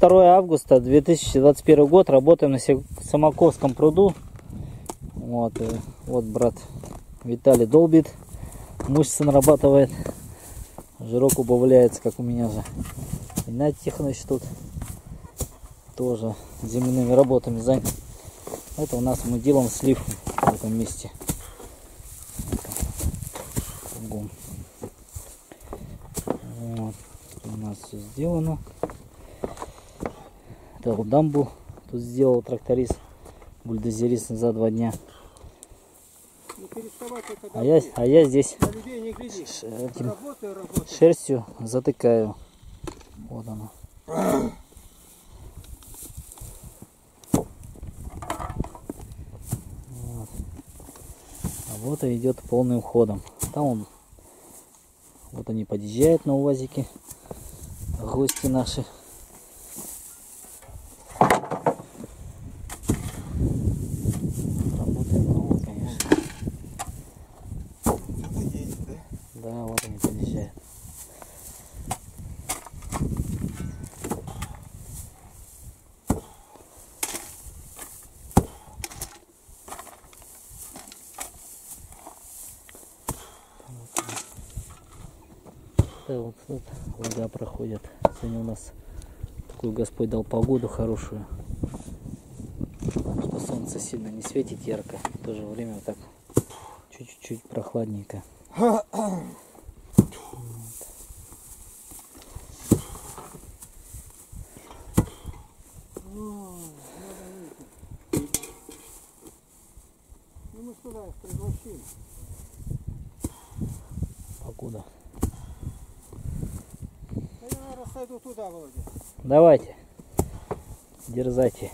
22 августа 2021 год. Работаем на Самоковском пруду. Вот брат Виталий долбит, мышцы нарабатывает, жирок убавляется, как у меня же. Игнатий Тихонович тут тоже земляными работами занят. Это у нас мы делаем слив в этом месте. Вот. У нас все сделано. Это дамбу тут сделал тракторист, бульдозерист за 2 дня. А я здесь шерстью затыкаю. Вот оно. Вот. Работа идет полным ходом. Там вот они подъезжают на УАЗике, гости наши. Работает много, конечно. Да, вот они подъезжают. Да, вот тут вода проходит. Сегодня у нас такую Господь дал погоду хорошую, что солнце сильно не светит ярко, в то же время так чуть-чуть прохладненько. Погода. Я, наверное, сойду туда, Володя. Давайте, дерзайте.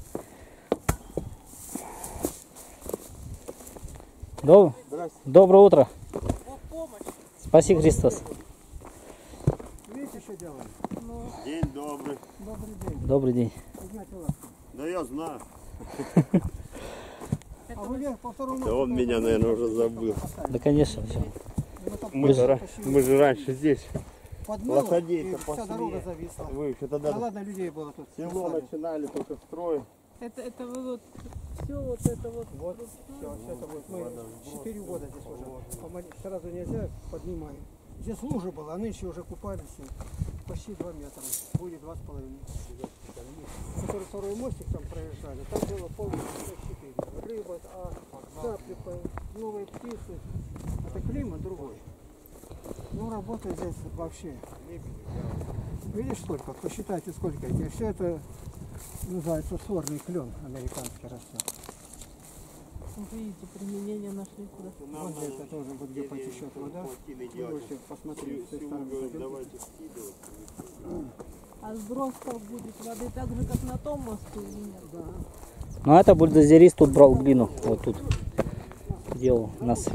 Доброе утро. Спаси Христос. Видите, что делаем? День добрый. Добрый день. Добрый день. Да я знаю. А вы вверх по второму Да он меня, наверное, уже забыл. Да, конечно, все. Мы же раньше здесь. Подмыло, Лошадей-то и вся дорога зависла. Вы еще Да тогда ладно, людей было тут. село начинали только строить. Это вы вот все вот это вот. Вот, все это вот. Мы 4 года здесь уже. Сразу нельзя, поднимаем. Здесь лужа была, а нынче уже купались почти 2 метра. Будет 2,5. Который второй мостик там проезжали, там было полностью 4. Рыба, цапли, новые птицы. Это климат другой. Ну, работа здесь вообще. Видишь сколько? Посчитайте сколько этих. Все это называется сорный клен американский растет. Видите, применение нашли куда. Вот здесь это тоже вот где потечет вода. Можете посмотреть с той стороны. А сброс как будет воды так же, как на том мосту или нет? Да. Ну это бульдозерист тут брал глину, вот тут делал у нас.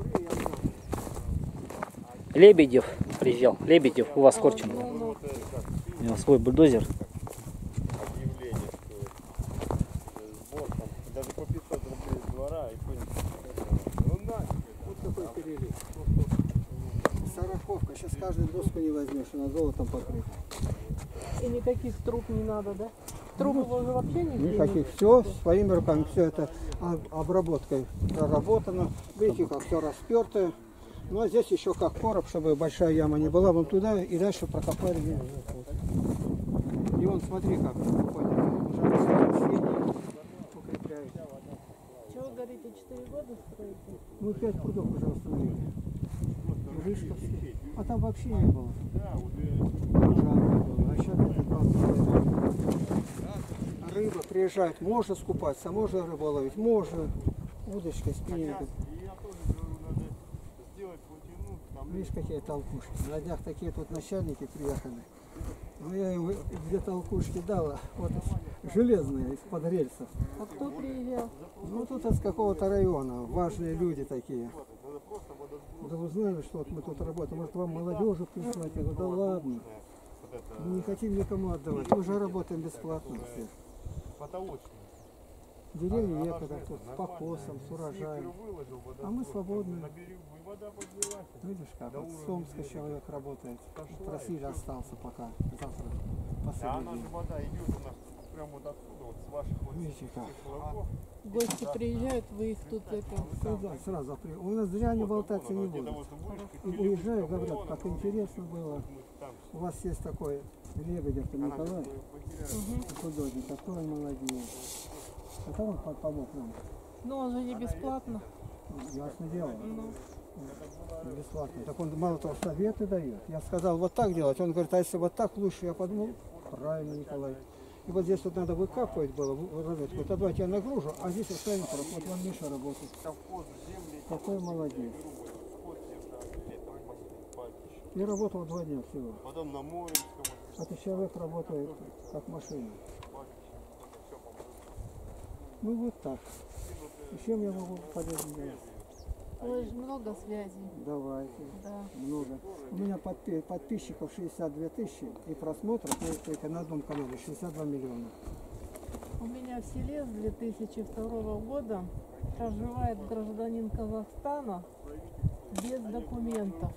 Лебедев приезжал. Лебедев у вас Корченко. У него свой бульдозер. Объявление, что сбор там даже по 500 рублей с двора и Вот такой перелив. Сороковка. Сейчас каждую доску не возьмешь, она золотом покрыта. И никаких труб не надо, да? Трубы уже вообще не Никаких. Все своими руками. Все это обработкой проработано. Видите, как все распертое. Ну а здесь еще как короб, чтобы большая яма не была. Вон туда и дальше прокопали. И вон смотри как. Укрепляют. Чего вы говорите, 4 года строите? Ну 5 прудов уже установили. Вышка. А там вообще не было. А сейчас это 20. Рыба приезжает, можно скупаться, можно рыбу ловить, можно удочкой, спиннингом. Видишь, какие толкушки. На днях такие тут начальники приехали. Ну я им 2 толкушки дала, вот железные, из-под рельсов. А кто приезжал? Ну тут из какого-то района, важные люди такие. Да вы знали, что вот мы тут работаем, может вам молодежи прислать? Я говорю, да ладно. Мы не хотим никому отдавать, мы же работаем бесплатно все. Деревья некогда, тут с покосом, с урожаем. А мы свободны. Видишь как, вот с Томска человек работает. В России остался пока. Завтра Да, последний она же день. вода идет у нас прямо вот отсюда, вот с ваших вот Видите как. флажков. Гости приезжают, вы их тут это... Да, сразу у нас зря не болтаться не будут. И уезжаю, говорят, как интересно было. У вас есть такой Лебедев Николай, художник, такой он молодец. Это он помог нам. Но он же не бесплатно. Ясно дело. Ну, Бесплатно. Так он мало того советы дает. Я сказал вот так делать. Он говорит, а если вот так лучше, я подумал, правильно, Николай. И вот здесь вот надо выкапывать было, розетку. Вот давайте я нагружу, а здесь оставим порох. Вот вам Миша работает. Какой молодец. И работал 2 дня всего. Потом на Моринском. Это человек работает как машина. Ну вот так. И чем я могу полезно делать? ой, же много связей. Давайте. Да. Много. У меня подписчиков 62 тысячи и просмотров только на одном канале 62 миллиона. У меня в селе с 2002 года проживает гражданин Казахстана без документов.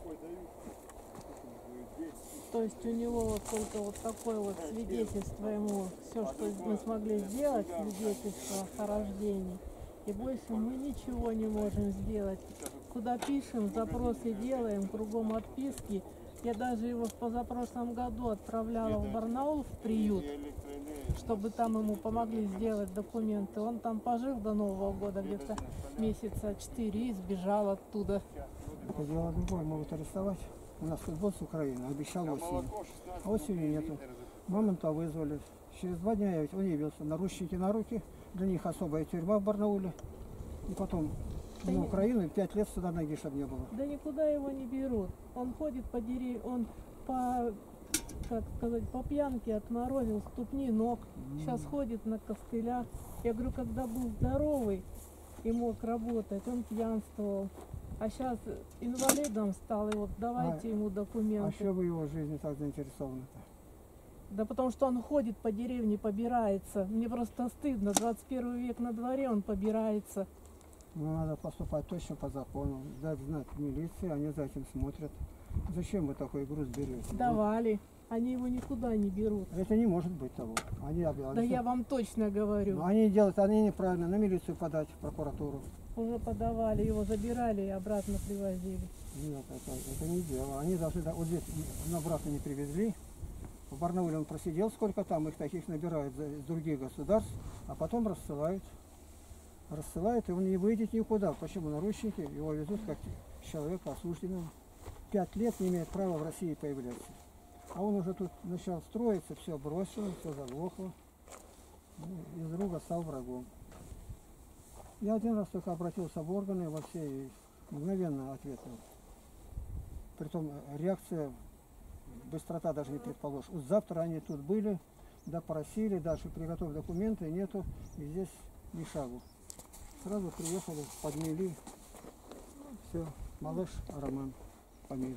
То есть у него вот только вот такое вот свидетельство ему, все, что мы смогли сделать, свидетельство о рождении. И больше мы ничего не можем сделать. Куда пишем, запросы делаем, кругом отписки. Я даже его в позапрошлом году отправляла в Барнаул в приют, чтобы там ему помогли сделать документы. Он там пожил до Нового года где-то месяца 4 и сбежал оттуда. Это дело другое, могут арестовать. У нас футбол с Украины, обещал осенью. А осенью нету. Мамонта вызвали. Через 2 дня я он явился. Наручники на руки. Для них особая тюрьма в Барнауле. И потом на Украину 5 лет сюда ноги, чтобы не было. Да никуда его не берут. Он ходит по деревьям, он по, как сказать, по пьянке отморозил ступни ног. Сейчас ходит на костылях. Я говорю, когда был здоровый и мог работать, он пьянствовал. А сейчас инвалидом стал, и вот давайте ему А документы. что вы его жизни так заинтересованы-то? Да потому что он ходит по деревне, побирается. Мне просто стыдно. 21 век на дворе, он побирается. Ну, надо поступать точно по закону. Дать знать милиции, они за этим смотрят. Зачем вы такой груз берете? Давали. Они его никуда не берут. Это не может быть того. Они Да я вам точно говорю. Но они делают, они неправильно. На милицию подать, в прокуратуру. Уже подавали, его забирали и обратно привозили. Нет, это не дело. Они должны, вот здесь обратно не привезли. В Барнауле он просидел, сколько там, их таких набирают из других государств, а потом рассылают. Рассылают, и он не выйдет никуда. Почему? Наручники, его везут как человека осужденного. 5 лет не имеет права в России появляться. А он уже тут начал строиться, все бросил, все заглохло. Ну, из друга стал врагом. Я один раз только обратился в органы во все и мгновенно ответил. Притом реакция, быстрота даже не предположишь. Вот завтра они тут были, допросили, дальше приготовили документы, нету, и здесь ни шагу. Сразу приехали, подмели. Ну, все, малыш Роман, фамилия.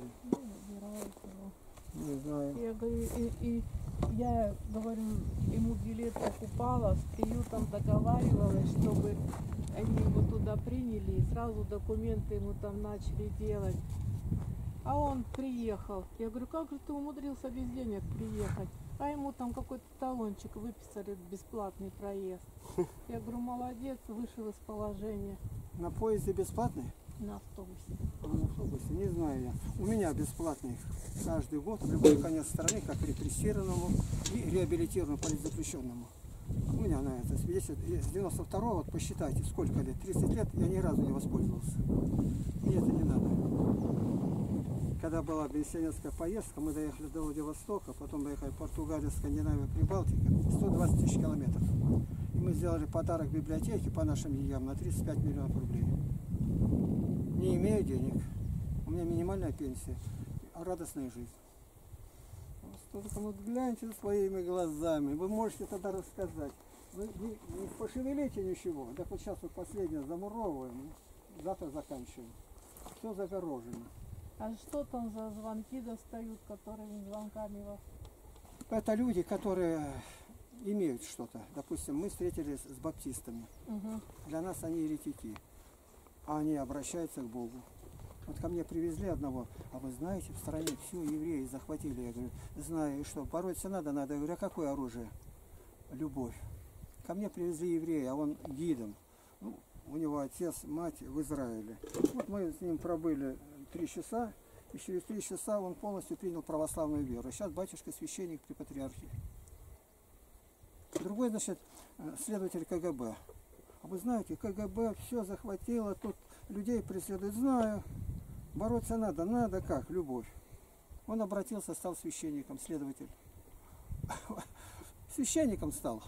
Не знаю. Я говорю, я говорю, ему билет покупала, с приютом договаривалась, чтобы они его туда приняли и сразу документы ему там начали делать. А он приехал. Я говорю, как же ты умудрился без денег приехать? А ему там какой-то талончик выписали, бесплатный проезд. Я говорю, молодец, вышел из положения. На поезде бесплатный? На автобусе. На автобусе, не знаю я. У меня бесплатный каждый год в любой конец страны, как репрессированному и реабилитированному политзаключенному. У меня на это свидетельство. С 92-го, вот посчитайте, сколько лет, 30 лет, я ни разу не воспользовался. Мне это не надо. Когда была пенсионерская поездка, мы доехали до Владивостока, потом доехали в Португалию, Скандинавию, Прибалтика, 120 тысяч километров. И мы сделали подарок библиотеке по нашим деньгам на 35 миллионов рублей. Не имею денег. У меня минимальная пенсия, а радостная жизнь. Только вот гляньте своими глазами, вы можете тогда рассказать. Вы не пошевелите ничего. Так вот сейчас вот последнее замуровываем, завтра заканчиваем. Все загорожено. А что там за звонки достают, которыми звонками вас? Это люди, которые имеют что-то. Допустим, мы встретились с баптистами. Мгм. Для нас они еретики, а они обращаются к Богу. Вот ко мне привезли одного, а вы знаете, в стране все евреи захватили. Я говорю, знаю, и что, бороться надо? Я говорю, а какое оружие? Любовь. Ко мне привезли еврея, а он гидом. Ну, у него отец, мать в Израиле. Вот мы с ним пробыли 3 часа, и через 3 часа он полностью принял православную веру. Сейчас батюшка священник при патриархе. Другой, значит, следователь КГБ. А вы знаете, КГБ все захватило, тут людей преследует. Знаю, бороться надо как? Любовь. Он обратился, стал священником, следователь. Священником стал.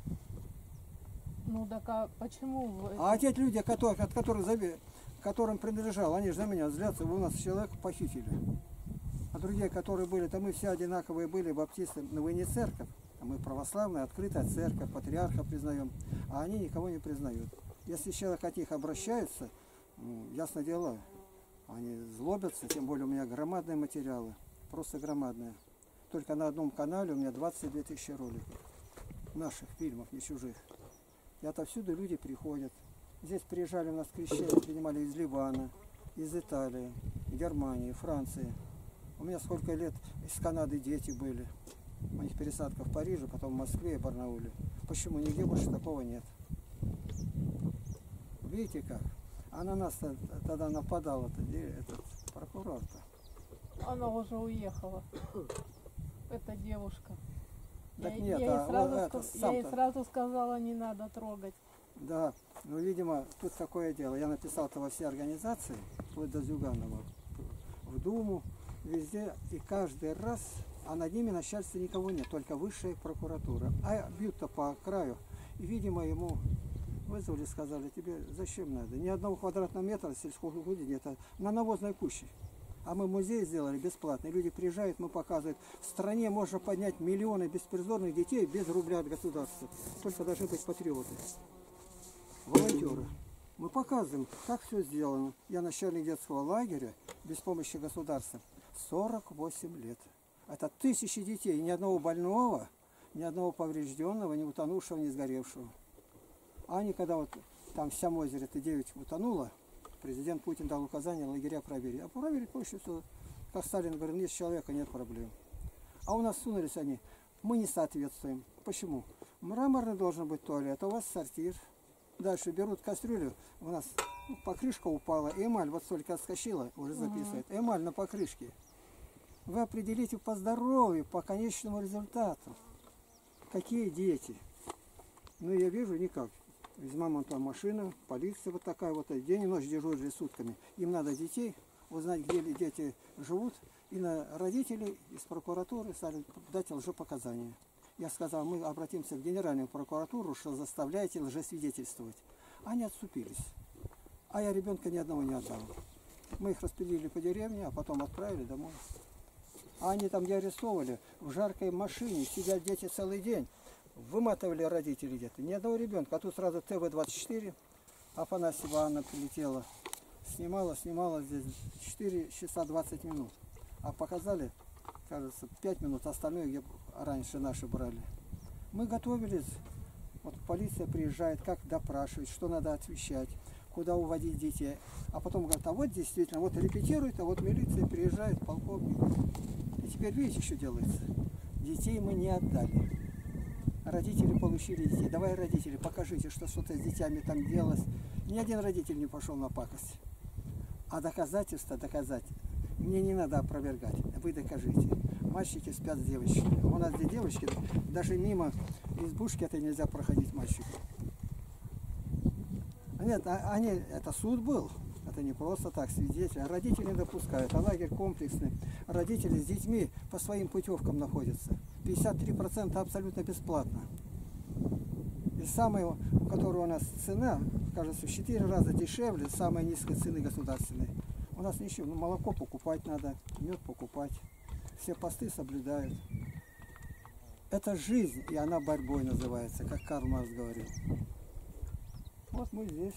Ну так а почему вы... А те люди, от которым принадлежал, они же за меня злятся, вы у нас человека похитили. А другие, которые были, то мы все одинаковые были, баптисты, но вы не церковь, а мы православная, открытая церковь, патриарха признаем, а они никого не признают. Если человек от них обращается, ну, ясно дело, они злобятся, тем более у меня громадные материалы, просто громадные. Только на одном канале у меня 22 тысячи роликов, наших фильмов, не чужих. И отовсюду люди приходят. Здесь приезжали у нас крещения, принимали из Ливана, из Италии, Германии, Франции. У меня сколько лет из Канады дети были. У них пересадка в Париже, потом в Москве и Барнауле. Почему? Нигде больше такого нет. Видите как? А на нас тогда нападал этот прокурор-то. Она уже уехала. Эта девушка. Так Я нет, ей а сразу, это я ей сам-то. сразу сказала, не надо трогать. Да, ну, видимо, тут такое дело. Я написал-то во все организации, вплоть до Зюганова, в Думу, везде, и каждый раз, а над ними начальства никого нет, только высшая прокуратура. А бьют-то по краю, и, видимо, ему вызвали, сказали, тебе зачем надо? Ни одного квадратного метра сельхозугодия нет, а на навозной куще. А мы музей сделали бесплатно. Люди приезжают, мы показывают. В стране можно поднять миллионы беспризорных детей без рубля от государства. Только должны быть патриоты. Волонтеры. Мы показываем, как все сделано. Я начальник детского лагеря без помощи государства. 48 лет. Это тысячи детей. Ни одного больного, ни одного поврежденного, ни утонувшего, ни сгоревшего. А они, когда вот там в Сямозере это 9 утонуло, президент Путин дал указание лагеря проверить. А проверить проще всего. Как Сталин говорил, нет человека, нет проблем. А у нас сунулись они. Мы не соответствуем. Почему? Мраморный должен быть туалет, а у вас сортир. Дальше берут кастрюлю, у нас покрышка упала, эмаль вот столько отскочила, уже записывает. Эмаль на покрышке. Вы определите по здоровью, по конечному результату. Какие дети? Ну я вижу никак. Из мамы там машина, полиция вот такая вот, день и ночь дежурили сутками. Им надо детей, узнать, где дети живут, и на родителей из прокуратуры стали дать лжепоказания. Я сказал, мы обратимся в Генеральную прокуратуру, что заставляете лжесвидетельствовать. Они отступились. А я ребенка ни одного не отдал. Мы их распилили по деревне, а потом отправили домой. А они там где арестовали, в жаркой машине, сидят дети целый день. Выматывали родителей где-то. Ни одного ребенка. А тут сразу ТВ-24. Афанасьева Анна прилетела. Снимала здесь 4 часа 20 минут. А показали, кажется, 5 минут. Остальное, где раньше наши брали. Мы готовились. Вот полиция приезжает, как допрашивать, что надо отвечать, куда уводить детей. А потом говорят, а вот действительно, вот репетирует, а вот милиция приезжает, полковник. И теперь видите, что делается? Детей мы не отдали. Родители получили детей. Давай, родители, покажите, что что-то с детьми там делалось. Ни один родитель не пошел на пакость. А доказательства доказать мне не надо опровергать. Вы докажите. Мальчики спят с девочками. У нас здесь девочки, даже мимо избушки это нельзя проходить мальчику. Нет, это суд был. Это не просто так, свидетели. Родители не допускают. А лагерь комплексный. Родители с детьми по своим путевкам находятся. 53% абсолютно бесплатно. И самая, у которой у нас цена, кажется, в 4 раза дешевле самой низкой цены государственной. У нас ничего, ну, молоко покупать надо, мед покупать. Все посты соблюдают. Это жизнь, и она борьбой называется, как Карл Маркс говорил. Вот мы здесь.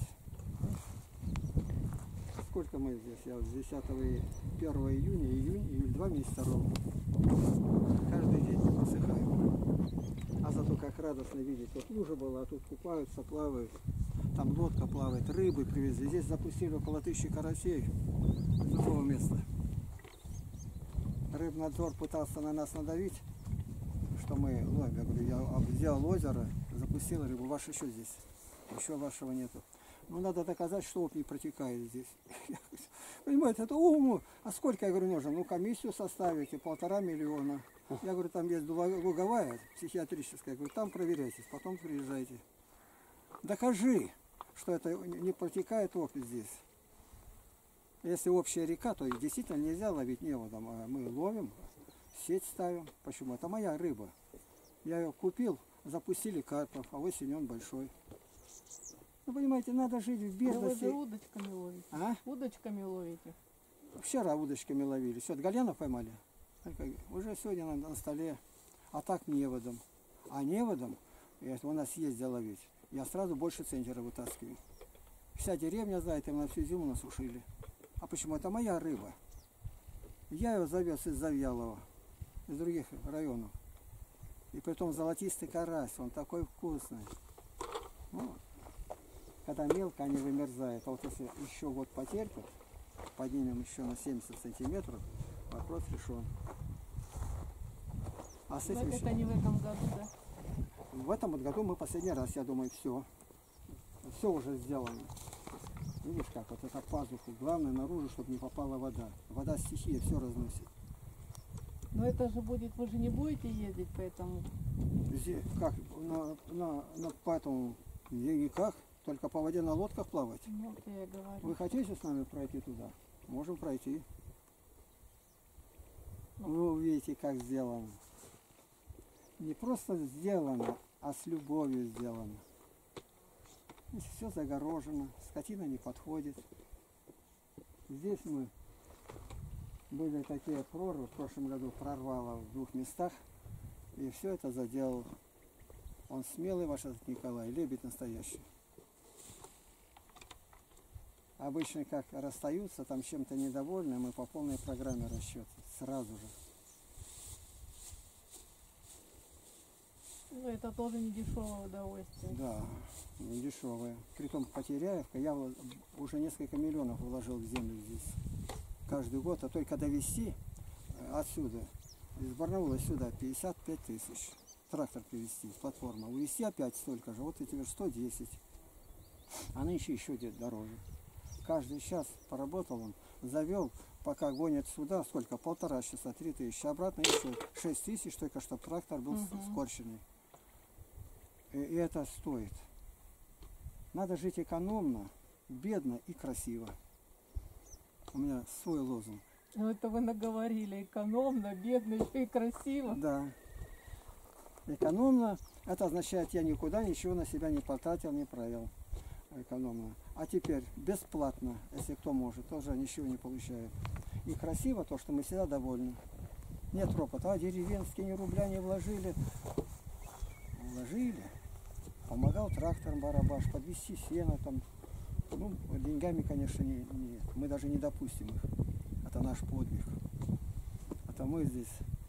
Сколько мы здесь? Я вот с 10 и 1 июня, июль, 2 месяца ровно. Каждый день высыхаю. А зато как радостно видеть. Вот лужа была, а тут купаются, плавают. Там лодка плавает, рыбы привезли. Здесь запустили около 1000 карасей с другого места. Рыбнадзор пытался на нас надавить, что мы ловим. Я говорю, я сделал озеро, запустил рыбу. Ваш еще здесь. Еще вашего нету. Ну, надо доказать, что оп не протекает здесь. Понимаете, это уму. А сколько, я говорю, нужно? Ну, комиссию составите, 1,5 миллиона. Я говорю, там есть луговая, психиатрическая. Я говорю, там проверяйтесь, потом приезжайте. Докажи, что это не протекает оп здесь. Если общая река, то действительно нельзя ловить неводом. А мы ловим, сеть ставим. Почему? Это моя рыба. Я ее купил, запустили карпов, а осенью он большой. Ну, понимаете, надо жить в Ну, вы бедности. же удочками ловите. А? Удочками ловите. Вчера удочками ловили. Все, гальянов поймали. Уже сегодня на столе. А так неводом. А неводом, у нас ездил ловить, я сразу больше центнера вытаскиваю. Вся деревня знает, им на всю зиму насушили. А почему? Это моя рыба. Я ее завез из Завьялова, из других районов. И притом золотистый карась, он такой вкусный. Ну, когда мелко, они вымерзают. А вот если еще год потерпят, поднимем еще на 70 сантиметров, вопрос решен. А с Но этим это не в этом году, да? в этом вот году мы последний раз, я думаю, все. Все уже сделано. Видишь как, вот это пазуха. Главное наружу, чтобы не попала вода. Вода стихия все разносит. Но это же будет, вы же не будете ездить по этому. Здесь, как, по этому никак, только по воде на лодках плавать. Ну, вот я и говорю. Вы хотите с нами пройти туда? Можем пройти. Вы увидите, как сделано. Не просто сделано, а с любовью сделано. Здесь все загорожено, скотина не подходит. Здесь мы были такие прорвы, в прошлом году прорвало в 2 местах, и все это заделал. Он смелый, ваш этот Николай, лебедь настоящий. Обычно как расстаются, там чем-то недовольны, мы по полной программе расчета, сразу же. Ну, это тоже не дешевое удовольствие. Да, не дешевые. Притом Потеряевка, я уже несколько миллионов вложил в землю здесь. Каждый год, а только довести отсюда, из Барнаула сюда 55 тысяч. Трактор привезти, платформа. Увезти опять столько же, вот эти 110. А нынче еще где-то дороже. Каждый час поработал он, завел, пока гонят сюда, сколько? 1,5 часа, 3 тысячи. Обратно еще 6 тысяч, только чтобы трактор был скорченный. И это стоит. Надо жить экономно, бедно и красиво. У меня свой лозунг. Ну, это вы наговорили. Экономно, бедно, еще и красиво. Да. Экономно, это означает, я никуда ничего на себя не потратил, не провел. Экономно. А теперь бесплатно, если кто может, тоже ничего не получает. И красиво то, что мы всегда довольны. Нет ропота, а деревенские ни рубля не вложили. Вложили. Помогал трактором барабаш, подвести сено там. Ну, деньгами, конечно, нет. Мы даже не допустим их. Это наш подвиг. Это мы здесь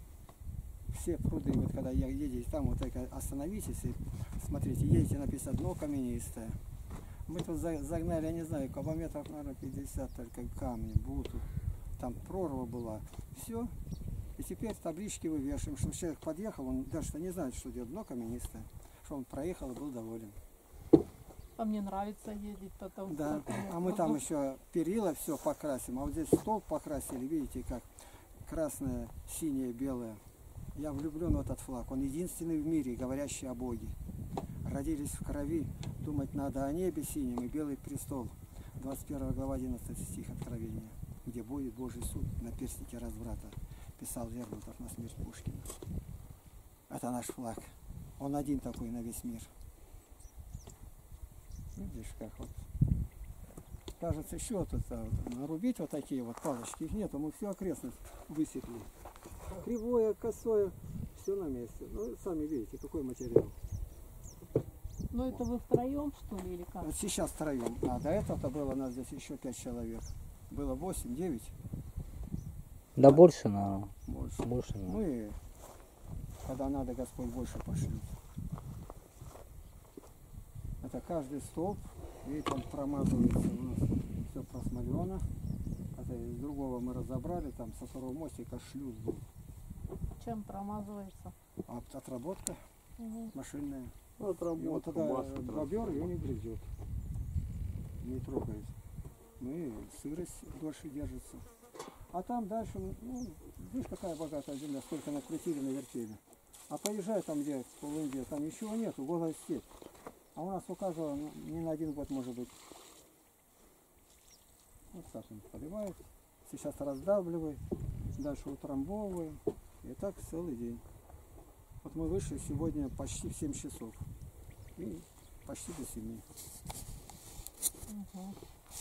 все пруды, вот когда едете там, вот так остановитесь и смотрите, едете, написано дно каменистое. Мы тут загнали, я не знаю, кубометров, наверное, 50, только камни, буту. Там прорва была. Все. И теперь таблички вывешиваем, чтобы человек подъехал, он даже не знает, что делать, дно каменистое. Что он проехал и был доволен. А мне нравится ездить по тому. Да, а мы там еще перила все покрасим, а вот здесь столб покрасили, видите, как красное, синее, белое. Я влюблен в этот флаг, он единственный в мире, говорящий о Боге. Родились в крови, думать надо о небе синем и белый престол. 21 глава 11 стих Откровения, где будет Божий суд на перстнике разврата, писал Лермонтов на смерть Пушкина. Это наш флаг, он один такой на весь мир. Видишь, как вот. Кажется, еще тут нарубить вот такие вот палочки, их нету, мы всю окрестность высекли. Кривое, косое, все на месте. Ну, сами видите, какой материал. Ну, это вы втроем, что ли, или как? Вот сейчас втроем, а до этого было у нас здесь еще 5 человек. Было 8, 9, Да больше, наверное. больше. Больше, наверное. Мы, когда надо, Господь больше пошлет. это каждый столб, видите, он промазывается у нас все просмолено. Это из другого мы разобрали, там со второго мостика шлюз был. Чем промазывается? Отработка Мгм. машинная. Ну, И вот отработка, тогда масло, бобер ее не грызет, не трогает. Ну и сырость дольше держится. А там дальше, ну, видишь, какая богатая земля, сколько накрутили, навертели. А поезжай там, где в Полынде, там ничего нету, голая степь. А у нас у каждого не на один год может быть. Вот так он поливает, сейчас раздавливает, дальше утрамбовываем. И так целый день. Вот мы вышли сегодня почти в 7 часов. И почти до 7. Мгм.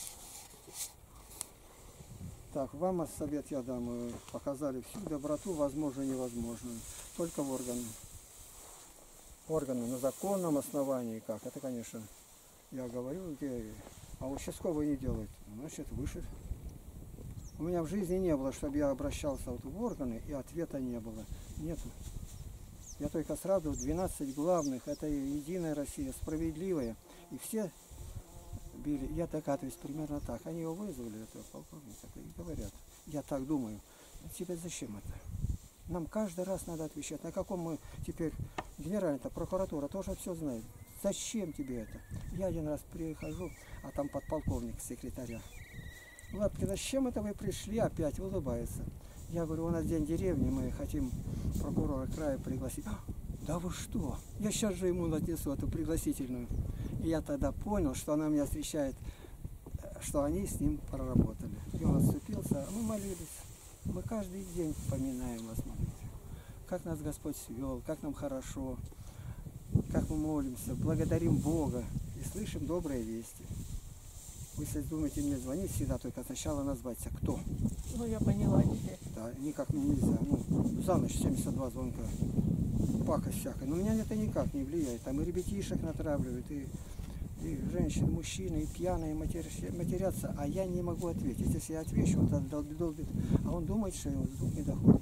Так, вам совет я дам. Показали всю доброту, возможную и невозможную. Только в органы. Органы на законном основании как. Это, конечно, я говорю, где... А участковые не делают. Значит, выше. У меня в жизни не было, чтобы я обращался вот в органы, и ответа не было. Нету. Я только сразу 12 главных. Это Единая Россия, справедливая. И все били. Я догадываюсь примерно так. Они его вызвали, этого полковника, и говорят. Я так думаю. Тебе зачем это? Нам каждый раз надо отвечать. На каком мы теперь... Генеральная прокуратура тоже все знает. Зачем тебе это? Я один раз прихожу, а там подполковник секретаря. Лапкина, с чем это вы пришли? Опять улыбается. Я говорю, у нас день деревни, мы хотим прокурора края пригласить. Да вы что? Я сейчас же ему отнесу эту пригласительную. И я тогда понял, что она меня встречает, что они с ним проработали. И он отступился, а мы молились. Мы каждый день поминаем вас, молитве. Как нас Господь свел, как нам хорошо, как мы молимся, благодарим Бога и слышим добрые вести. Вы, если думаете мне звонить, всегда только сначала назваться кто. Ну, я поняла теперь. Да, никак мне нельзя. Ну, за ночь 72 звонка. Пакость всякая. Но меня это никак не влияет. Там и ребятишек натравливают, и женщины, мужчины, и пьяные матерятся, а я не могу ответить. Если я отвечу, он тогда долбит, а он думает, что его звук не доходит.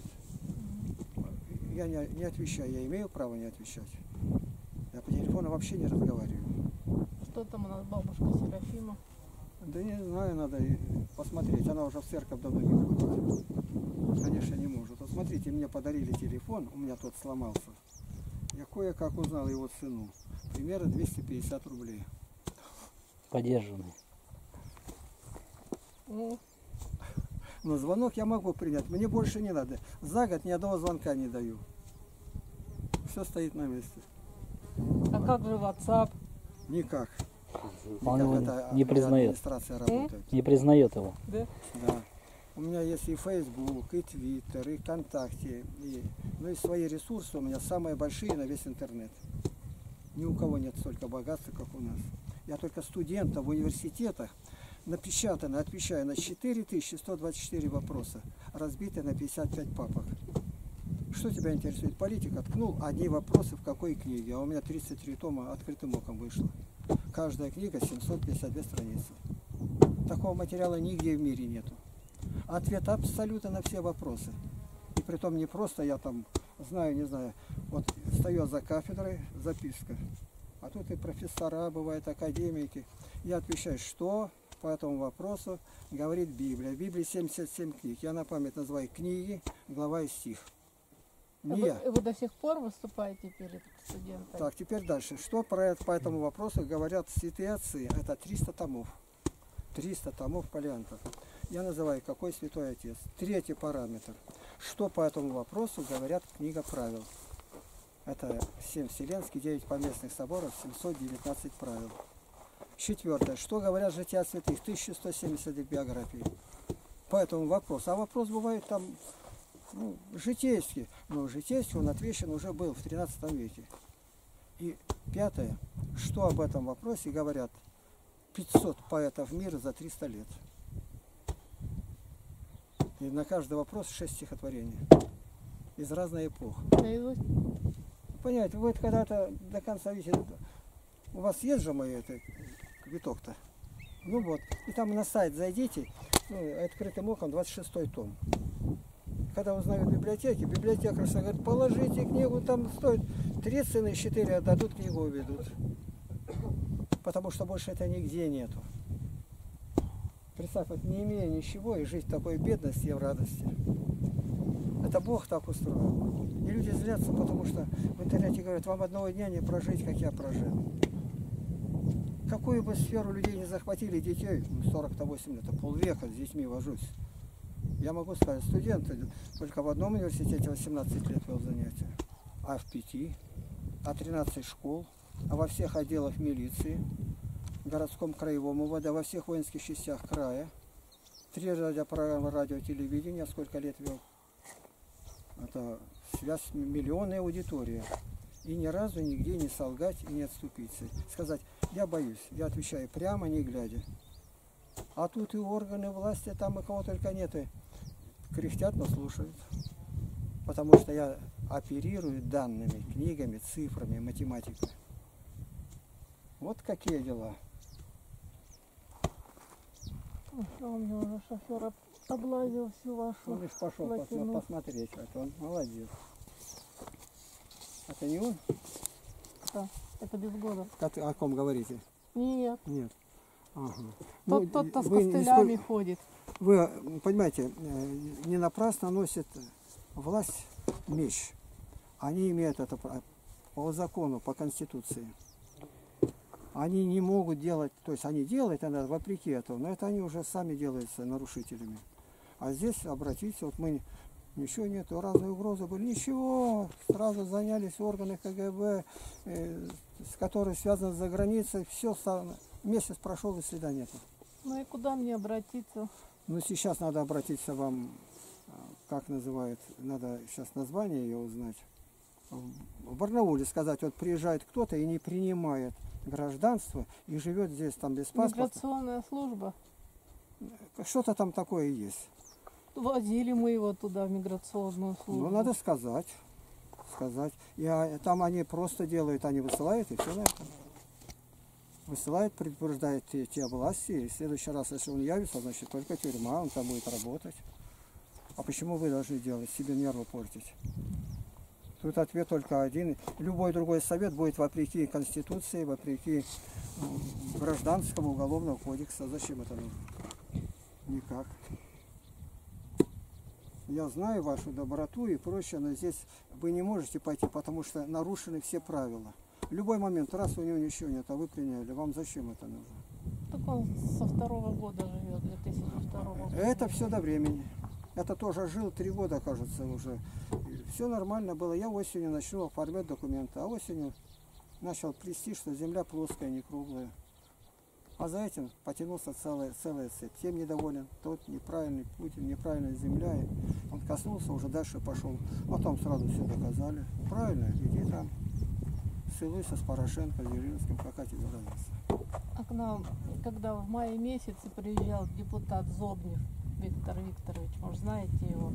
Я не отвечаю, я имею право не отвечать. Я по телефону вообще не разговариваю. Что там у нас бабушка Серафима? Да не знаю, надо посмотреть. Она уже в церковь давно не ходит. Конечно, не может. Вот смотрите, мне подарили телефон, у меня тот сломался. Я кое-как узнал его цену. Примерно 250 рублей. Подержанный. Ну, Но звонок я могу принять, мне больше не надо. За год ни одного звонка не даю. Все стоит на месте. а как же WhatsApp? Никак. Он Никак его это не признает. администрация работает. Не признает его. Да? Да. У меня есть и Facebook, и Twitter, и ВКонтакте. Ну и свои ресурсы у меня самые большие на весь интернет. Ни у кого нет столько богатства, как у нас. Я только студентов в университетах напечатано, отвечаю на 4124 вопроса, разбиты на 55 папок. Что тебя интересует? Политика? Ткнул одни вопросы в какой книге, а у меня 33 тома открытым оком вышло. Каждая книга 752 страницы. Такого материала нигде в мире нету. Ответ абсолютно на все вопросы. И притом не просто я там знаю, не знаю. Вот стою за кафедрой, записка. А тут и профессора, бывают академики. Я отвечаю, что по этому вопросу говорит Библия. В Библии 77 книг. Я на память называю книги, глава и стих. Не я. Вы до сих пор выступаете перед студентами? Так, теперь дальше. Что по этому вопросу говорят святые отцы? Это 300 томов. 300 томов палеантов. Я называю, какой святой отец. Третий параметр. Что по этому вопросу говорят книга правил? Это 7 вселенских, 9 поместных соборов, 719 правил. Четвертое. Что говорят жития святых? 1170 биографий. По этому вопросу. А вопрос бывает там житейский. Но житейский он отвечен уже был в 13 веке. И пятое. Что об этом вопросе говорят 500 поэтов мира за 300 лет. И на каждый вопрос 6 стихотворений. Из разных эпох. Наизусть? Понимаете, вы когда-то до конца видите, у вас есть же мой квиток-то? Ну вот, и там на сайт зайдите, открытым оком 26 том. Когда узнают библиотеки, библиотекарша говорит, положите книгу, там стоит 3 цены, 4 отдадут, книгу уведут. потому что больше это нигде нету. Представь, вот не имея ничего и жить в такой бедности и в радости. Это Бог так устроил. И люди злятся, потому что в интернете говорят, вам одного дня не прожить, как я прожил. Какую бы сферу людей не захватили, детей, 48 лет, это полвека с детьми вожусь. Я могу сказать, студенты только в одном университете 18 лет вел занятия, а в 5, а 13 школ, а во всех отделах милиции, городском краевом УВД, во всех воинских частях края, 3 радиопрограммы радио-телевидения, сколько лет вел. Это связь, миллионная аудитория. И ни разу нигде не солгать и не отступиться. Сказать, я боюсь, я отвечаю прямо, не глядя. А тут и органы власти, там и кого только нет, и кряхтят, но слушают. Потому что я оперирую данными, книгами, цифрами, математикой. Вот какие дела. У меня уже шофер облазил всю вашу Он лишь пошел плотину. посмотреть, вот он молодец. Это не он? Да, это без года. О ком говорите? Нет, Нет. Ага. тот-то с вы костылями ходит. Вы понимаете, не напрасно носит власть меч. Они имеют это по закону, по конституции. Они не могут делать, то есть они делают это вопреки этому, но это они уже сами делаются нарушителями. А здесь, обратитесь, вот мы, ничего нету, разные угрозы были, ничего, сразу занялись органы КГБ, с которой связаны за границей, все, месяц прошел и следа нету. Ну и куда мне обратиться? Ну, сейчас надо обратиться вам, как называют, надо сейчас название ее узнать. В Барнауле сказать, вот приезжает кто-то и не принимает гражданство и живет здесь там без паспорта. Миграционная служба. Что-то там такое есть. Возили мы его туда, в миграционную службу. Ну, надо сказать. И там они просто делают, они высылают и все на этом. Высылают, предупреждают те власти, и в следующий раз, если он явится, значит только тюрьма, он там будет работать. А почему вы должны делать, себе нервы портить? Тут ответ только один. Любой другой совет будет вопреки Конституции, вопреки Гражданского уголовного кодекса. Зачем это нужно? Никак. Я знаю вашу доброту и прочее, но здесь вы не можете пойти, потому что нарушены все правила. В любой момент, раз у него ничего нет, а вы приняли, вам зачем это нужно? Так он со 2-го года живет, 2002 года. Это все до времени. Это тоже жил 3 года, кажется, уже. Все нормально было. Я осенью начал оформлять документы, а осенью начал плести, что земля плоская, не круглая. А за этим потянулся целая цепь. Тем недоволен, тот неправильный путь, неправильная земля. И он коснулся, уже дальше пошел. Потом сразу все доказали. Правильно, иди там. Ссылайся с Порошенко, Зеленским, какая тебе разница. А к нам, когда в мае месяце приезжал депутат Зобнев Виктор Викторович, может, знаете его?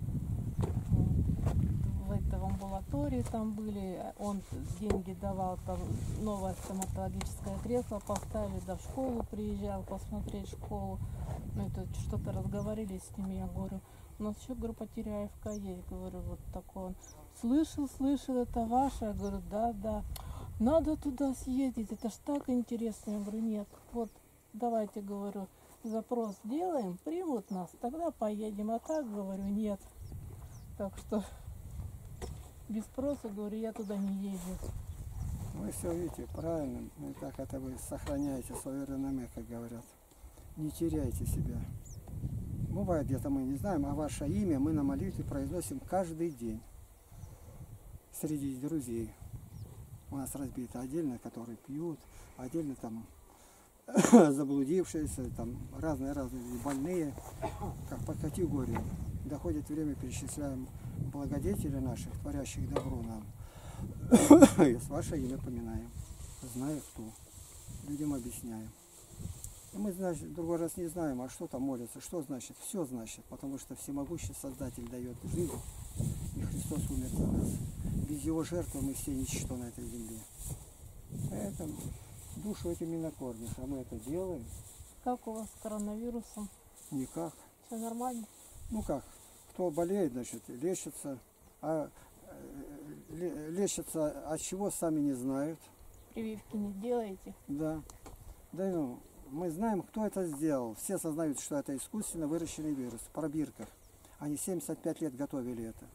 В этой амбулатории там были, он деньги давал, там новое стоматологическое кресло поставили, да в школу приезжал посмотреть школу. Ну, это что-то разговорились с ними, я говорю, у нас еще группа Теряевка есть, говорю, вот такой он. Слышал, это ваше? Я говорю, да. Надо туда съездить, это ж так интересно. Я говорю, нет, вот давайте, говорю, запрос делаем, примут нас, тогда поедем. А так, говорю, нет. Так что без спроса, говорю, я туда не езжу. Вы все видите, правильно. И так это вы сохраняете свое реноме, как говорят. Не теряйте себя. Бывает где-то мы не знаем, а ваше имя мы на молитве произносим каждый день. Среди друзей. У нас разбито отдельно, которые пьют, отдельно там заблудившиеся, там разные больные, как по категориям. Доходит время, перечисляем благодетелей наших, творящих добро нам. И с ваше имя поминаем, зная кто. Людям объясняем. И мы, значит, в другой раз не знаем, а что там молятся, что значит? Все значит, потому что всемогущий Создатель дает жизнь, и Христос умер за нас. Без его жертвы мы все ничто на этой земле. Поэтому душу этим не накормишь, а мы это делаем. Как у вас с коронавирусом? Никак. Все нормально? Ну как, кто болеет, значит, лечится, а лечатся от чего сами не знают. прививки не делаете? Да. Да, ну, мы знаем, кто это сделал. Все сознают, что это искусственно выращенный вирус в пробирках. Они 75 лет готовили это.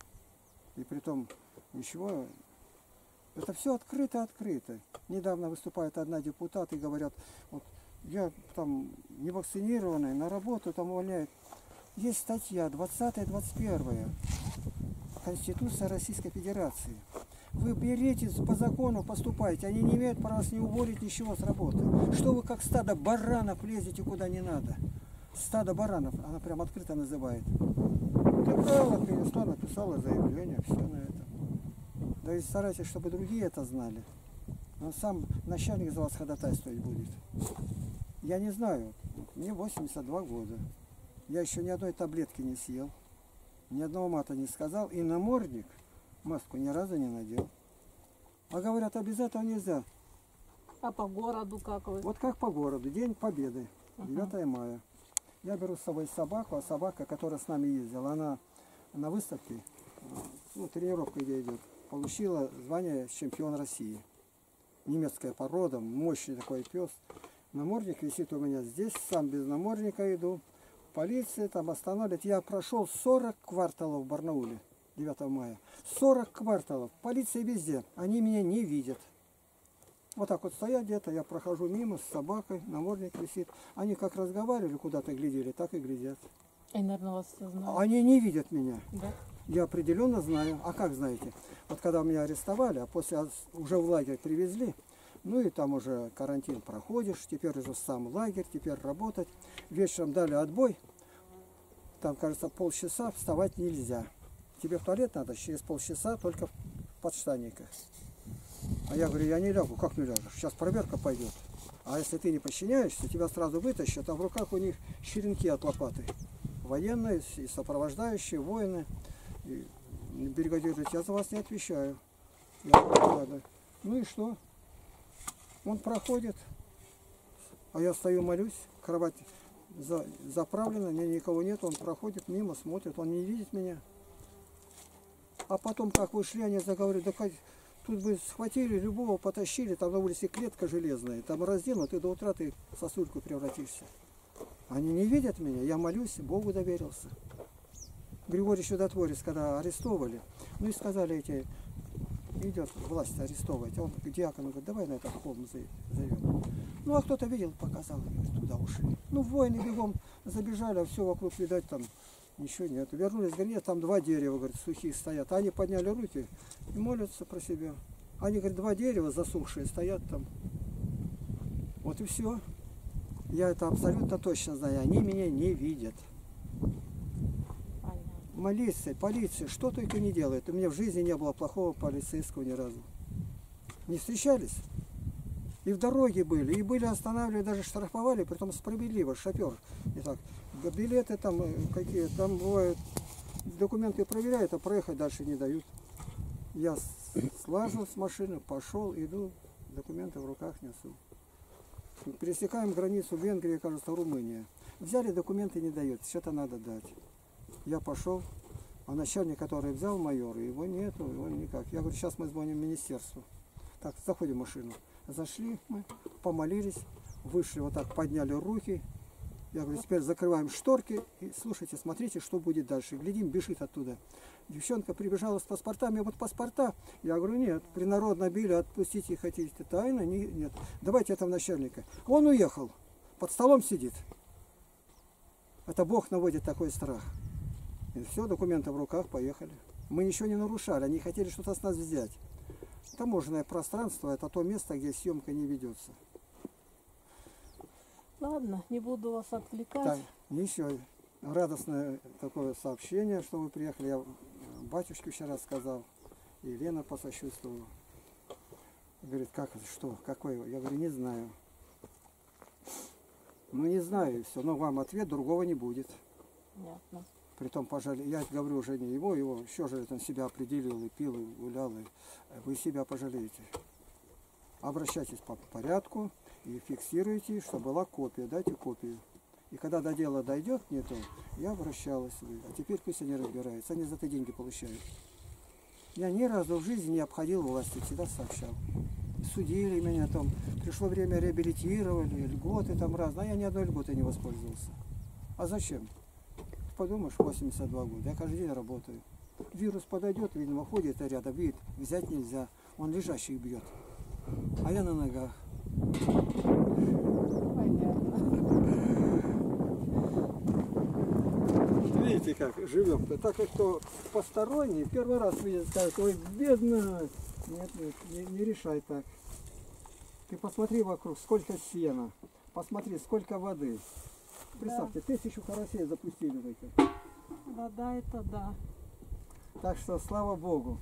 И притом ничего. Это все открыто. Недавно выступает одна депутат и говорят, вот я там не вакцинированный, на работу там увольняют. Есть статья 20-21 Конституция Российской Федерации. Вы берете по закону, поступаете, они не имеют права вас не уволить, ничего с работы. Что вы как стадо баранов лезете куда не надо? Стадо баранов, она прям открыто называет. Ты правильно принесла, написала заявление, все на этом. Да и старайтесь, чтобы другие это знали. Но сам начальник за вас ходатайствовать будет. Я не знаю, мне 82 года. Я еще ни одной таблетки не съел, ни одного мата не сказал, и намордник маску ни разу не надел. А говорят, а без этого нельзя. А по городу как вы? Вот как по городу, День Победы, 9 мая. Я беру с собой собаку, а собака, которая с нами ездила, она на выставке, ну, тренировка где идет, получила звание чемпион России. Немецкая порода, мощный такой пес. Намордник висит у меня здесь, сам без намордника иду. Полиция там останавливает. Я прошел 40 кварталов в Барнауле 9 мая. 40 кварталов. Полиция везде. Они меня не видят. Вот так вот стоят где-то, я прохожу мимо с собакой, намордник висит. Они как разговаривали, куда-то глядели, так и глядят. И, наверное, вас все знают. Они не видят меня. Да? Я определенно знаю. А как знаете? Вот когда меня арестовали, а после уже в лагерь привезли, ну и там уже карантин проходишь, теперь уже сам лагерь, теперь работать. Вечером дали отбой, там, кажется, полчаса, вставать нельзя. Тебе в туалет надо через полчаса, только в подштанниках. А я говорю, я не лягу. Как не лягу? Сейчас проверка пойдет. А если ты не подчиняешься, тебя сразу вытащат, а в руках у них черенки от лопаты. Военные и сопровождающие, воины. И бригадир говорит, я за вас не отвечаю. Я говорю, ну и что? Он проходит, а я стою, молюсь, кровать заправлена, никого нет, он проходит мимо, смотрит, он не видит меня. А потом, как вышли, они заговорили, да как, тут бы схватили любого, потащили, там на улице клетка железная, там разденут, и до утра ты в сосульку превратишься. Они не видят меня, я молюсь, Богу доверился. Григорий Чудотворец, когда арестовали, ну и сказали эти, идет власть арестовывать, он к диакону говорит, давай на этот холм зайдем. Ну а кто-то видел, показал, говорит, туда ушли. Ну воины бегом забежали, а все вокруг, видать, там ничего нет. Вернулись, говорит, нет, там 2 дерева, говорит, сухие стоят. Они подняли руки и молятся про себя. Они, говорит, 2 дерева засохшие стоят там. Вот и все. Я это абсолютно точно знаю, они меня не видят. Милиция, полиция, что только не делает. У меня в жизни не было плохого полицейского ни разу. Не встречались? И в дороге были, и были останавливали, даже штрафовали, притом справедливо, шофер. Итак, билеты там какие, там бывают, документы проверяют, а проехать дальше не дают. Я слажу с машины, пошел, иду, документы в руках несу. Пересекаем границу Венгрии, кажется, Румыния. Взяли, документы не дают, что-то надо дать. Я пошел, а начальник, который взял майора, его нету, его никак. Я говорю, сейчас мы звоним министерству. Так, заходим в машину. Зашли мы, помолились, вышли, вот так подняли руки. Я говорю, теперь закрываем шторки и слушайте, смотрите, что будет дальше. Глядим, бежит оттуда. Девчонка прибежала с паспортами, вот паспорта. Я говорю, нет, принародно били, отпустите хотите. Тайно? Нет. Давайте этого начальника. Он уехал, под столом сидит. Это Бог наводит такой страх. И все, документы в руках, поехали. Мы ничего не нарушали, они хотели что-то с нас взять. Таможенное пространство – это то место, где съемка не ведется. Ладно, не буду вас отвлекать. Так, еще радостное такое сообщение, что вы приехали. Я батюшке вчера сказал, и Елена посочувствовала. Говорит, как это, что, какой? Я говорю, не знаю. Ну не знаю, и все, но вам ответ другого не будет. Понятно. Притом пожалели, я говорю уже не его, еще же он себя определил и пил, и гулял, и вы себя пожалеете. Обращайтесь по порядку и фиксируйте, что была копия, дайте копию. И когда до дела дойдет не то, я обращалась, а теперь пусть они разбираются, они за это деньги получают. Я ни разу в жизни не обходил власти, всегда сообщал. судили меня там, пришло время реабилитировали, льготы там разные, а я ни одной льготы не воспользовался. А зачем? Подумаешь, 82 года, я каждый день работаю. Вирус подойдет, видимо, ходит рядом, видит, взять нельзя, он лежащих бьет. А я на ногах. Видите, как живем-то. Так как кто посторонний, первый раз видит, скажет, ой, бедно. Нет, нет, не решай так. Ты посмотри вокруг, сколько сена. Посмотри, сколько воды. Представьте, 1000 карасей запустили только. Вода это да. Так что слава Богу.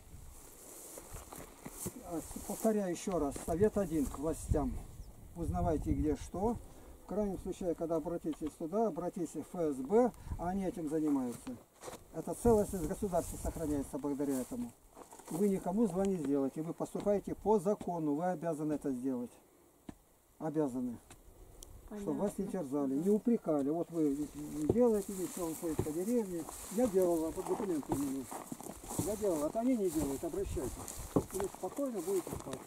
Повторяю еще раз. Совет один к властям. Узнавайте где что. В крайнем случае, когда обратитесь туда, обратитесь в ФСБ, а они этим занимаются. Это целостность государства сохраняется благодаря этому. Вы никому зла не сделаете. Вы поступаете по закону. Вы обязаны это сделать. Обязаны. Чтобы вас не терзали, не упрекали. Вот вы не делаете, если он ходит по деревне. Я делал, а под документы у меня. Я делал, а они не делают, обращайтесь. И вы спокойно будете спать.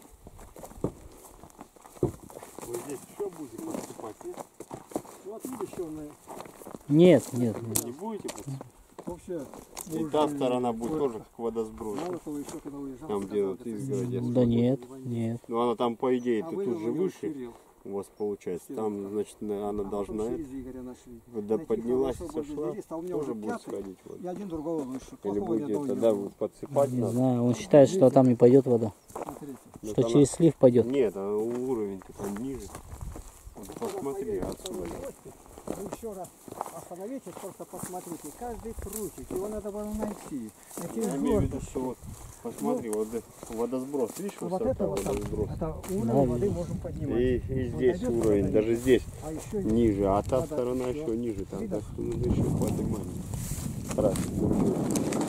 Вы здесь еще будете подступать, нет? Вот видишь, что он Нет, нет. Не будете подступать? вообще. И та сторона будет тоже как водосброс. Мало того, еще когда уезжал, Там сказал, делают это изгороди. Да нет, нет. Ну она там по идее а то вы тут же его не выше усилил. у вас получается. Там, значит, она А потом должна через Игоря нашли. когда Найти поднялась и хорошего сошла, бульдозериста, а у меня тоже уже будет пятый, сходить вода. и один другого лучше. Или Плохого ни будете одного не тогда было. подсыпать Не надо. знаю, он считает, что там не пойдет вода. Смотрите. Ну, Что там через слив пойдет. Нет, а уровень-то там ниже. Вот посмотри отсюда. Вы еще раз остановитесь, просто посмотрите. Каждый прутик, его надо было найти. Найти Я имею в виду, гордость. что вот посмотри, вот водосброс, видишь, Вот высота это вот там, водосброс. это уровень Да, воды вижу. можем поднимать. И Вот здесь дойдет уровень, сюда, даже здесь А еще ниже, а та вода сторона всё. еще ниже. Там Видно? так что нужно еще поднимать. Страшно.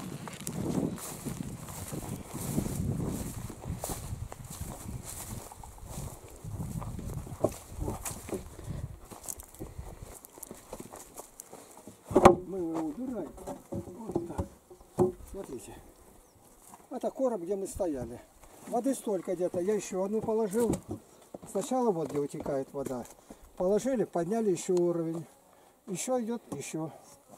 мы его убираем. Вот так. Смотрите. Это короб, где мы стояли. Воды столько где-то. Я еще одну положил. Сначала вот где утекает вода. Положили, подняли еще уровень. Еще идет, еще.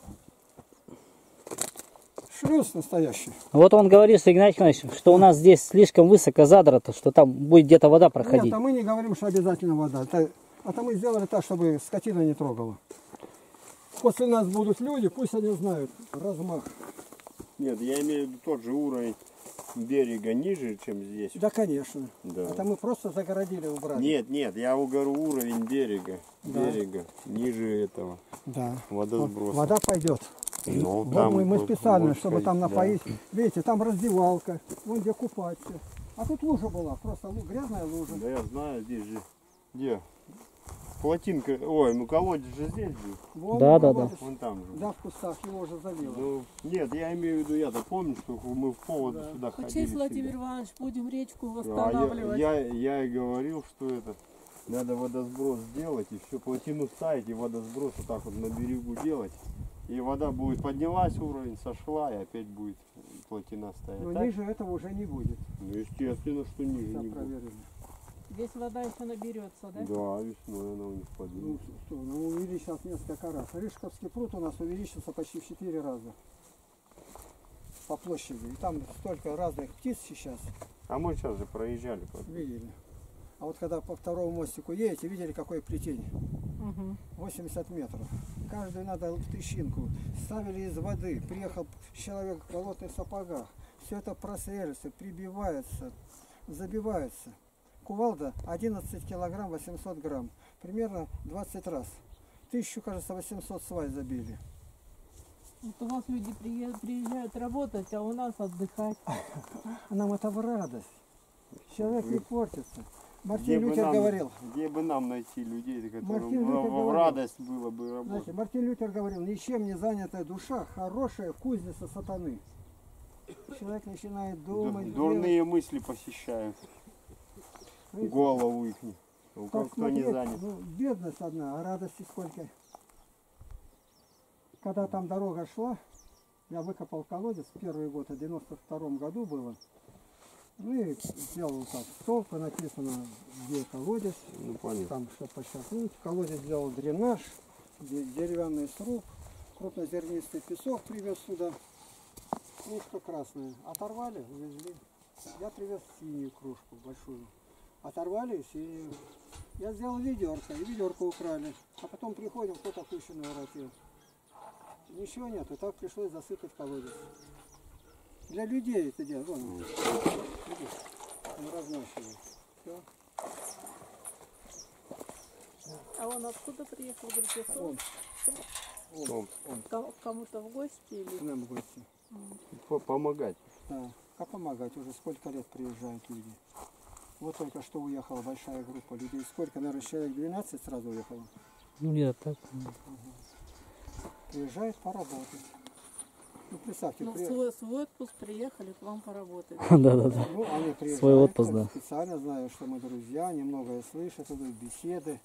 Шлюз настоящий. Вот он говорит, что Игнатий Иванович, что у нас здесь слишком высоко задрото, что там будет где-то вода проходить. Нет, а мы не говорим, что обязательно вода. Это мы сделали так, чтобы скотина не трогала. После нас будут люди, пусть они знают размах. Нет, я имею в виду тот же уровень берега ниже, чем здесь. Да, конечно. Да. Это мы просто загородили, убрали. Нет, я говорю уровень берега. Да. Берега. Ниже этого. Да. Водосброса. Вода пойдет. Ну, Вот там мы специально, можно чтобы там сказать, напоить. Видите, там раздевалка, вон где купаться. А тут лужа была, просто грязная лужа. Да я знаю, здесь же. Где? Плотинка. Ой, ну колодец же здесь был. Вон Да, да, колодец. Вон там же. Да, в кустах его уже залило. Ну, нет, я имею в виду, я-то помню, что мы в поводу Да. сюда Отец ходили. Владимир всегда. Иванович, будем речку А восстанавливать. я и говорил, что это надо водосброс сделать и все, плотину ставить и водосброс вот так вот на берегу делать. И вода будет поднялась, уровень сошла и опять будет плотина стоять. Но Так? ниже этого уже не будет. Ну естественно, что ниже Все не будет. проверено. Здесь вода еще наберется, да? Да, весной она у них Ну поднимется. что, ну увеличилось несколько раз. Рыжковский пруд у нас увеличился почти в 4 раза. По площади. И там столько разных птиц сейчас. А мы сейчас же проезжали. Видели. А вот когда по второму мостику едете, видели, какое плетение? Угу. 80 метров. Каждую надо трещинку. Ставили из воды. Приехал человек в болотных сапогах. Все это просверлится, прибивается, забивается. Кувалда 11 килограмм 800 грамм. Примерно 20 раз. 1800 свай забили. Вот у вас люди приезжают работать, а у нас отдыхать. А нам это в радость. Человек не портится. Где Мартин бы Лютер нам- говорил. Где бы нам найти людей, Мартин которым Лютер в говорил. радость было бы работать? Знаете, Мартин Лютер говорил, ничем не занятая душа, хорошая кузница сатаны. Человек начинает думать, Дурные мысли посещают делать. голову их. Так Кто не смотреть, занят. ну, бедность одна, а радости сколько. Когда там дорога шла, я выкопал колодец, первый год, в 92 году было. Ну и сделал вот так столб, и написано, где колодец, Ну понятно. там что подчеркнуть. Колодец сделал дренаж, деревянный сруб, крупнозернистый песок привез сюда. Кружка красная. Оторвали, увезли. Я привез синюю кружку, большую. Оторвали синюю. Я сделал ведерко, и ведерко украли. А потом приходим, кто-то кучу наворотил. Ничего нет, и так пришлось засыпать колодец. Для людей это дело. Вон, видишь, он разносит. Все. А он откуда приехал, говорите, Том, кому-то в гости или? К нам в гости. помогать. Да. Как помогать? Уже сколько лет приезжают люди. Вот только что уехала большая группа людей. Сколько, наверное, человек 12 сразу уехало. Ну, я так. Приезжает поработать. Ну, представьте, Ну, свой отпуск приехали к вам поработать. Да-да-да. ну, они приезжают, Свой отпуск, да. специально знаю, что мы друзья, немногое слышат, идут беседы.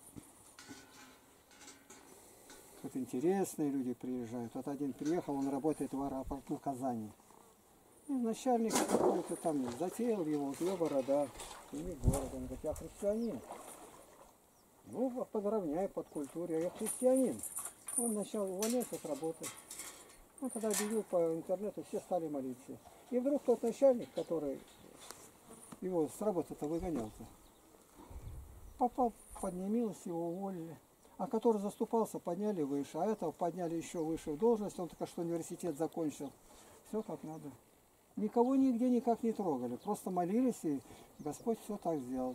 Тут интересные люди приезжают. Вот один приехал, он работает в аэропорту Казани. Ну, начальник какой-то там затеял его, вот его борода, имя города. Он говорит, я христианин. Ну, подровняй под культуру, я христианин. Он начал увольняться с работы. Он тогда объявил по интернету, все стали молиться. И вдруг тот начальник, который его с работы-то выгонял-то, попал под немилость, его уволили. А который заступался, подняли выше, а этого подняли еще выше в должность, он только что университет закончил. Все как надо. Никого нигде никак не трогали, просто молились, и Господь все так сделал.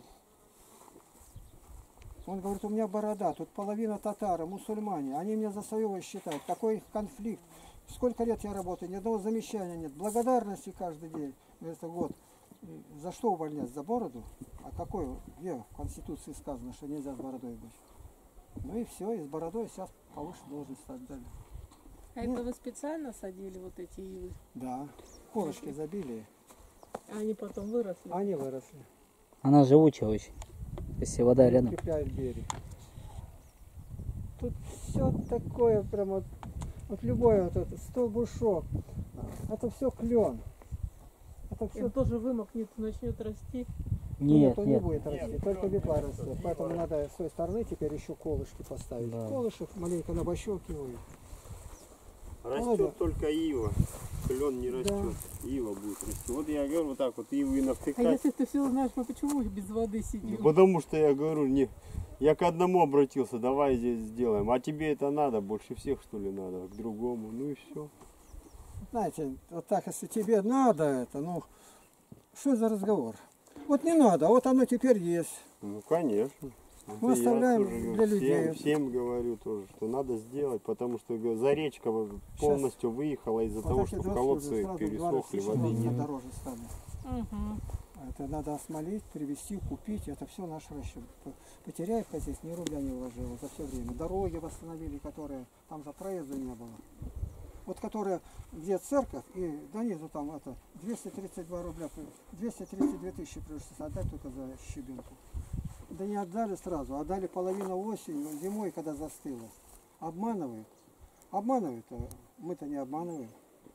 Он говорит, у меня борода, тут половина татары, мусульмане, они меня за своего считают. Какой конфликт? Сколько лет я работаю, ни одного замечания нет, благодарности каждый день. Это год. За что увольнять? За бороду? А какой? Где в Конституции сказано, что нельзя с бородой быть? Ну и все, и с бородой сейчас повыше должность отдали. А это вы специально садили вот эти ивы? Да, колышки забили, А они потом выросли? они выросли. Она живучая очень. Если вода рядом. Укрепляют берег. Тут все такое прям вот любой вот этот столбушок, это все клен. Это все Он тоже вымокнет, начнет расти. Нет, он не нет. будет расти, только ветла растет. Поэтому надо с той стороны теперь еще колышки поставить. Да. Колышек маленько набощелкивают. Растет Володя. только ива. Клен не растет. Ива будет расти. Вот я говорю, вот так вот ивы А навтыкать. если ты все знаешь, мы почему их без воды сидим? Потому что я говорю, не, я к одному обратился, давай здесь сделаем. А тебе это надо, больше всех что ли надо, к другому. Ну и все. Знаете, вот так, если тебе надо это, ну, что за разговор? Вот не надо, а вот оно теперь есть. Ну конечно. Вот Мы и я оставляем тоже говорю, для людей. Всем говорю тоже, что надо сделать, потому что говорю, Заречка полностью выехала из-за Вот того, эти что доски колодцы уже сразу пересохли, 20 воды тысяч нет. дороже стали. Угу. Это надо осмолить, привезти, купить. Это все наш расчет. Потеряевка здесь ни рубля не вложила за все время. Дороги восстановили, которые там за проезда не было. Вот которая, где церковь, и до низу там это 232 рубля, 232 тысячи пришлось отдать только за щебенку. Да не отдали сразу, отдали половину осенью, зимой, когда застыло. Обманывают. Обманывают, а мы-то не обманываем.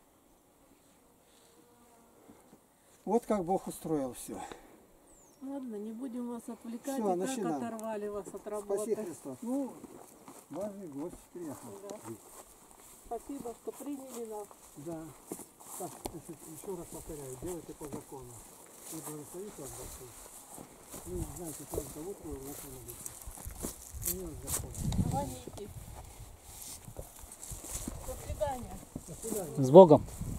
Вот как Бог устроил все. Ладно, не будем вас отвлекать. Всё, И так начинаем. оторвали вас от Спаси работы. Христос. Ну, важный гость приехал. Да. Спасибо, что приняли нас. Да. Так, еще раз повторяю, делайте по закону. И благословит вас Господь. Вы знаете, как зовут его в начале года. У него закон. Звоните. До свидания. До свидания. С Богом.